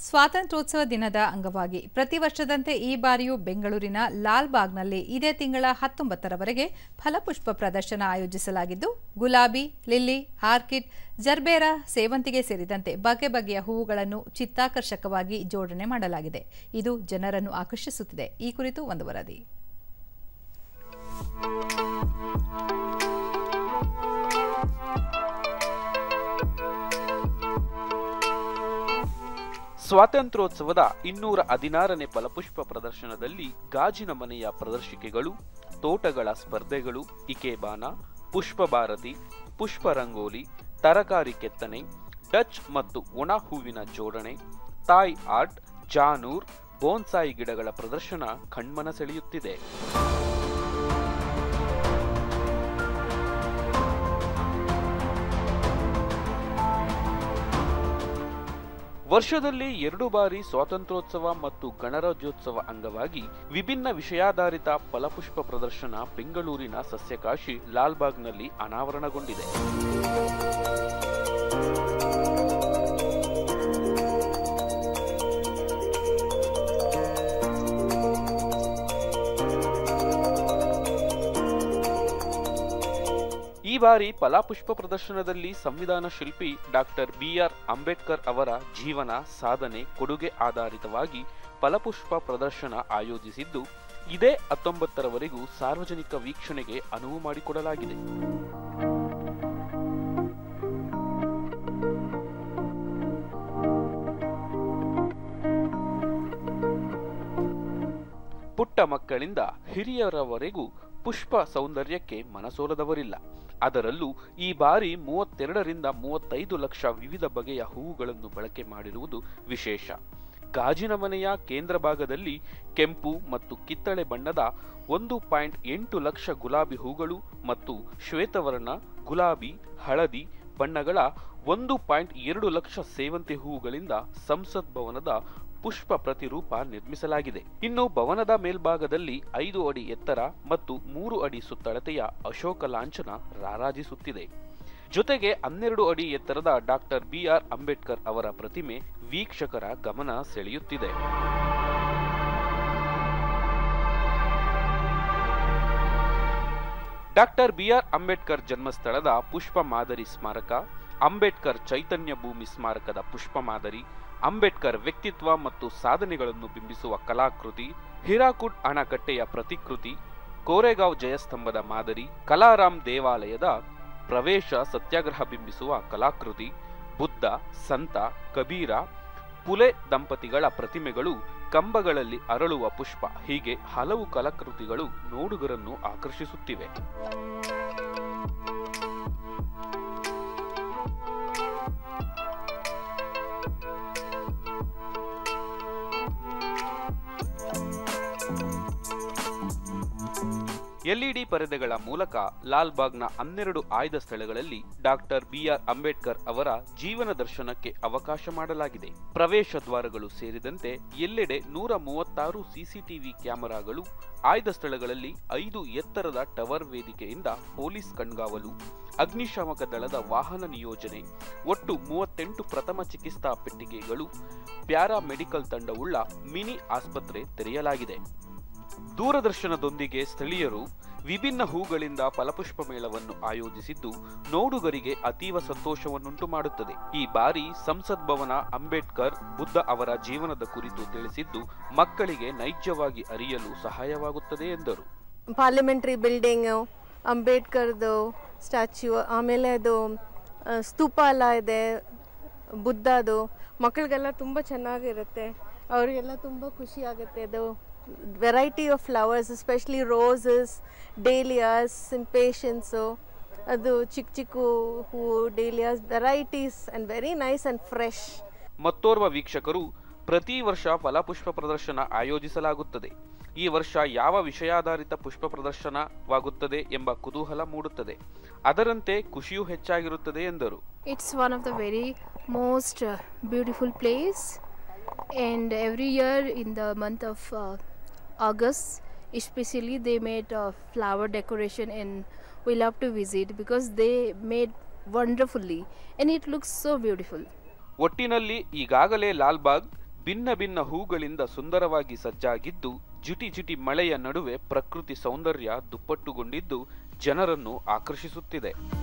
ಸ್ವಾತಂತ್ರ್ಯೋತ್ಸವ ದಿನದ ಅಂಗವಾಗಿ ಪ್ರತಿ ವರ್ಷದಂತೆ ಈ ಬಾರಿಯೂ ಬೆಂಗಳೂರಿನ ಲಾಲ್ಬಾಗ್ನಲ್ಲಿ ಇದೇ ತಿಂಗಳ 19ರವರೆಗೆ ಫಲಪುಷ್ಪ ಪ್ರದರ್ಶನ ಆಯೋಜಿಸಲಾಗಿದ್ದು, ಗುಲಾಬಿ, ಲಿಲ್ಲಿ, ಆರ್ಕಿಡ್, ಜರ್ಬೇರಾ, ಸೇವಂತಿಗೆ ಸೇರಿದಂತೆ ಬಗೆ ಬಗೆಯ ಹೂವುಗಳನ್ನು ಚಿತ್ತಾಕರ್ಷಕವಾಗಿ ಜೋಡಣೆ ಮಾಡಲಾಗಿದೆ. ಇದು ಜನರನ್ನು ಆಕರ್ಷಿಸುತ್ತಿದೆ. ಈ ಕುರಿತು ಒಂದು ವರದಿ. ಸ್ವಾತಂತ್ರ್ಯೋತ್ಸವದ 216ನೇ ಫಲಪುಷ್ಪ ಪ್ರದರ್ಶನದಲ್ಲಿ ಗಾಜಿನ ಮನೆಯ ಪ್ರದರ್ಶಿಕೆಗಳು, ತೋಟಗಳ ಸ್ಪರ್ಧೆಗಳು, ಇಕೆಬಾನ, ಪುಷ್ಪ ಭಾರತಿ, ಪುಷ್ಪ ರಂಗೋಲಿ, ತರಕಾರಿ ಕೆತ್ತನೆ, ಡಚ್ ಮತ್ತು ಒಣ ಹೂವಿನ ಜೋಡಣೆ, ಥಾಯ್ ಆರ್ಟ್, ಜಾನೂರ್, ಬೋನ್ಸಾಯಿ ಗಿಡಗಳ ಪ್ರದರ್ಶನ ಕಣ್ಮನ ಸೆಳೆಯುತ್ತಿದೆ. ವರ್ಷದಲ್ಲಿ 2 ಬಾರಿ ಸ್ವಾತಂತ್ರ್ಯೋತ್ಸವ ಮತ್ತು ಗಣರಾಜ್ಯೋತ್ಸವ ಅಂಗವಾಗಿ ವಿಭಿನ್ನ ವಿಷಯಾಧಾರಿತ ಫಲಪುಷ್ಪ ಪ್ರದರ್ಶನ ಬೆಂಗಳೂರಿನ ಸಸ್ಯಕಾಶಿ ಲಾಲ್ಬಾಗ್ನಲ್ಲಿ ಅನಾವರಣಗೊಂಡಿದೆ. ಈ ಬಾರಿ ಫಲಪುಷ್ಪ ಪ್ರದರ್ಶನದಲ್ಲಿ ಸಂವಿಧಾನ ಶಿಲ್ಪಿ ಡಾಕ್ಟರ್ ಬಿ.ಆರ್. ಅಂಬೇಡ್ಕರ್ ಅವರ ಜೀವನ, ಸಾಧನೆ, ಕೊಡುಗೆ ಆಧಾರಿತವಾಗಿ ಫಲಪುಷ್ಪ ಪ್ರದರ್ಶನ ಆಯೋಜಿಸಿದ್ದು, ಇದೇ 19ರವರೆಗೂ ಸಾರ್ವಜನಿಕ ವೀಕ್ಷಣೆಗೆ ಅನುವು ಮಾಡಿಕೊಡಲಾಗಿದೆ. ಪುಟ್ಟ ಮಕ್ಕಳಿಂದ ಹಿರಿಯರವರೆಗೂ ಪುಷ್ಪ ಸೌಂದರ್ಯಕ್ಕೆ ಮನಸೋಲದವರಿಲ್ಲ. ಅದರಲ್ಲೂ ಈ ಬಾರಿ 32ರಿಂದ 35 ಲಕ್ಷ ವಿವಿಧ ಬಗೆಯ ಹೂವುಗಳನ್ನು ಬಳಕೆ ಮಾಡಿರುವುದು ವಿಶೇಷ. ಗಾಜಿನ ಮನೆಯ ಕೇಂದ್ರ ಭಾಗದಲ್ಲಿ ಕೆಂಪು ಮತ್ತು ಕಿತ್ತಳೆ ಬಣ್ಣದ 1.8 ಲಕ್ಷ ಗುಲಾಬಿ ಹೂಗಳು ಮತ್ತು ಶ್ವೇತವರ್ಣ, ಗುಲಾಬಿ, ಹಳದಿ ಬಣ್ಣಗಳ 1.2 ಲಕ್ಷ ಸೇವಂತಿ ಹೂವುಗಳಿಂದ ಸಂಸತ್ ಭವನದ ಪುಷ್ಪ ಪ್ರತಿರೂಪ ನಿರ್ಮಿಸಲಾಗಿದೆ. ಇನ್ನು ಭವನದ ಮೇಲ್ಭಾಗದಲ್ಲಿ 5 ಅಡಿ ಎತ್ತರ ಮತ್ತು 3 ಅಡಿ ಸುತ್ತಳತೆಯ ಅಶೋಕ ಲಾಂಛನ ರಾರಾಜಿಸುತ್ತಿದೆ. ಜೊತೆಗೆ 12 ಅಡಿ ಎತ್ತರದ ಡಾಕ್ಟರ್ ಬಿ.ಆರ್. ಅಂಬೇಡ್ಕರ್ ಅವರ ಪ್ರತಿಮೆ ವೀಕ್ಷಕರ ಗಮನ ಸೆಳೆಯುತ್ತಿದೆ. Doctor B R. ಅಂಬೇಡ್ಕರ್ ಜನ್ಮಸ್ಥಳದ ಪುಷ್ಪ ಮಾದರಿ ಸ್ಮಾರಕ, ಅಂಬೇಡ್ಕರ್ ಚೈತನ್ಯ ಭೂಮಿ ಸ್ಮಾರಕದ ಪುಷ್ಪ ಮಾದರಿ, ಅಂಬೇಡ್ಕರ್ ವ್ಯಕ್ತಿತ್ವ ಮತ್ತು ಸಾಧನೆಗಳನ್ನು ಬಿಂಬಿಸುವ ಕಲಾಕೃತಿ, ಹಿರಾಕುಡ್ ಅಣೆಕಟ್ಟೆಯ ಪ್ರತಿಕೃತಿ, ಕೋರೆಗಾಂವ್ ಜಯಸ್ತಂಭದ ಮಾದರಿ, ಕಲಾರಾಮ್ ದೇವಾಲಯದ ಪ್ರವೇಶ ಸತ್ಯಾಗ್ರಹ ಬಿಂಬಿಸುವ ಕಲಾಕೃತಿ, ಬುದ್ಧ, ಸಂತ, ಕಬೀರ, ಪುಲೆ ದಂಪತಿಗಳ ಪ್ರತಿಮೆಗಳು, ಕಂಬಗಳಲ್ಲಿ ಅರಳುವ ಪುಷ್ಪ, ಹೀಗೆ ಹಲವು ಕಲಾಕೃತಿಗಳು ನೋಡುಗರನ್ನು ಆಕರ್ಷಿಸುತ್ತಿವೆ. ಎಲ್ಇಡಿ ಪರದೆಗಳ ಮೂಲಕ ಲಾಲ್ಬಾಗ್ನ 12 ಆಯ್ದ ಸ್ಥಳಗಳಲ್ಲಿ ಡಾಕ್ಟರ್ ಬಿ.ಆರ್. ಅಂಬೇಡ್ಕರ್ ಅವರ ಜೀವನ ದರ್ಶನಕ್ಕೆ ಅವಕಾಶ ಮಾಡಲಾಗಿದೆ. ಪ್ರವೇಶ ದ್ವಾರಗಳು ಸೇರಿದಂತೆ ಎಲ್ಲೆಡೆ 136 ಸಿಸಿಟಿವಿ ಕ್ಯಾಮೆರಾಗಳು, ಆಯ್ದ ಸ್ಥಳಗಳಲ್ಲಿ 5 ಎತ್ತರದ ಟವರ್ ವೇದಿಕೆಯಿಂದ ಪೊಲೀಸ್ ಕಣ್ಗಾವಲು, ಅಗ್ನಿಶಾಮಕ ದಳದ ವಾಹನ ನಿಯೋಜನೆ, ಒಟ್ಟು 38 ಪ್ರಥಮ ಚಿಕಿತ್ಸಾ ಪೆಟ್ಟಿಗೆಗಳು, ಪ್ಯಾರಾ ಮೆಡಿಕಲ್ ತಂಡವುಳ್ಳ ಮಿನಿ ಆಸ್ಪತ್ರೆ ತೆರೆಯಲಾಗಿದೆ. ದೂರದರ್ಶನದೊಂದಿಗೆ ಸ್ಥಳೀಯರು ವಿಭಿನ್ನ ಹೂಗಳಿಂದ ಫಲಪುಷ್ಪ ಮೇಳವನ್ನು ಆಯೋಜಿಸಿದ್ದು, ನೋಡುಗರಿಗೆ ಅತೀವ ಸಂತೋಷವನ್ನುಂಟು ಮಾಡುತ್ತದೆ. ಈ ಬಾರಿ ಸಂಸತ್ ಭವನ ಅಂಬೇಡ್ಕರ್, ಬುದ್ಧ ಅವರ ಜೀವನದ ಕುರಿತು ತಿಳಿಸಿದ್ದು, ಮಕ್ಕಳಿಗೆ ನೈಜವಾಗಿ ಅರಿಯಲು ಸಹಾಯವಾಗುತ್ತದೆ ಎಂದರು. ಪಾರ್ಲಿಮೆಂಟರಿ ಬಿಲ್ಡಿಂಗ್, ಅಂಬೇಡ್ಕರ್ದು ಸ್ಟ್ಯಾಚ್ಯೂ, ಆಮೇಲೆ ಅದು ಸ್ತೂಪ ಎಲ್ಲ ಇದೆ, ಬುದ್ಧದು, ಮಕ್ಕಳಿಗೆಲ್ಲ ತುಂಬ ಚೆನ್ನಾಗಿರುತ್ತೆ. ಅವರಿಗೆಲ್ಲ ತುಂಬ ಖುಷಿ ಆಗುತ್ತೆ. ಅದು variety of flowers, especially roses, dahlias, impatiens, ಅದು ಚಿಕ್ಕ ಹೂ, dahlias, varieties and very nice and fresh. ಮತ್ತೋರ್ವ ವೀಕ್ಷಕರು, ಪ್ರತಿ ವರ್ಷ ಫಲಪುಷ್ಪ ಪ್ರದರ್ಶನ ಆಯೋಜಿಸಲಾಗುತ್ತದೆ. ಈ ವರ್ಷ ಯಾವ ವಿಷಯಾಧಾರಿತ ಪುಷ್ಪ ಪ್ರದರ್ಶನವಾಗುತ್ತದೆ ಎಂಬ ಕುತೂಹಲ ಮೂಡುತ್ತದೆ. ಅದರಂತೆ ಖುಷಿಯೂ ಹೆಚ್ಚಾಗಿರುತ್ತದೆ ಎಂದರು. It's one of the very most beautiful place, and every year in the month of August especially they made flower decoration, and we love to visit because they made wonderfully and it looks so beautiful. ಒಟ್ಟಿನಲ್ಲಿ ಈಗಾಗಲೇ ಲಾಲ್ಬಾಗ್ ಭಿನ್ನ ಭಿನ್ನ ಹೂಗಳಿಂದ ಸುಂದರವಾಗಿ ಸಜ್ಜಾಗಿದ್ದು ಜಿಟಿ ಜಿಟಿ ಮಳೆಯ ನಡುವೆ ಪ್ರಕೃತಿ ಸೌಂದರ್ಯ ದುಪ್ಪಟ್ಟುಗೊಂಡಿದ್ದು ಜನರನ್ನು ಆಕರ್ಷಿಸುತ್ತಿದೆ.